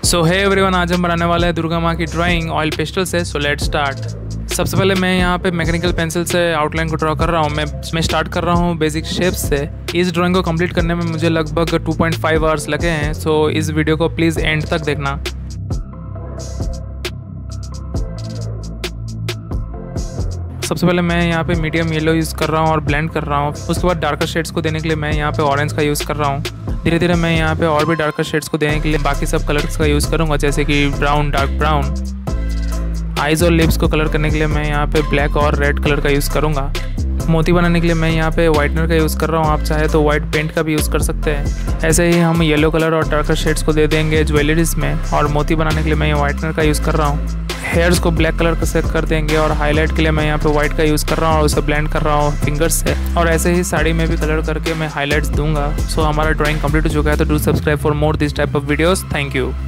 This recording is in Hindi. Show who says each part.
Speaker 1: सो हे एवरीवन, आज हम बनाने वाले हैं दुर्गा माँ की ड्राइंग ऑयल पेस्टल से। So let's start. सबसे पहले मैं यहाँ पे मैकेनिकल पेंसिल से आउटलाइन को ड्रॉ कर रहा हूँ। मैं स्टार्ट कर रहा हूँ बेसिक शेप्स से। इस ड्राइंग को कंप्लीट करने में मुझे लगभग 2.5 आवर्स लगे हैं। सो इस वीडियो को प्लीज़ एंड तक देखना। सबसे पहले मैं यहाँ पे मीडियम येलो यूज़ कर रहा हूँ और ब्लेंड कर रहा हूँ। उसके बाद डार्कर शेड्स को देने के लिए मैं यहाँ पे ऑरेंज का यूज़ कर रहा हूँ। धीरे धीरे मैं यहाँ पे और भी डार्कर शेड्स को देने के लिए बाकी सब कलर्स का यूज़ करूँगा, जैसे कि ब्राउन, डार्क ब्राउन। आइज़ और लिप्स को कलर करने के लिए मैं यहाँ पे ब्लैक और रेड कलर का यूज़ करूँगा। मोती बनाने के लिए मैं यहाँ पे वाइटनर का यूज़ कर रहा हूँ। आप चाहे तो वाइट पेंट का भी यूज़ कर सकते हैं। ऐसे ही हम येलो कलर और डार्कर शेड्स को दे देंगे ज्वेलरीज में। और मोती बनाने के लिए मैं वाइटनर का यूज़ कर रहा हूँ। हेयर्स को ब्लैक कलर से कर देंगे और हाईलाइट के लिए मैं यहाँ पे वाइट का यूज़ कर रहा हूँ और उसे ब्लेंड कर रहा हूँ फिंगर्स से। और ऐसे ही साड़ी में भी कलर करके मैं हाईलाइट्स दूंगा। सो हमारा ड्राइंग कंप्लीट हो चुका है। तो do subscribe for more this type of videos. Thank you.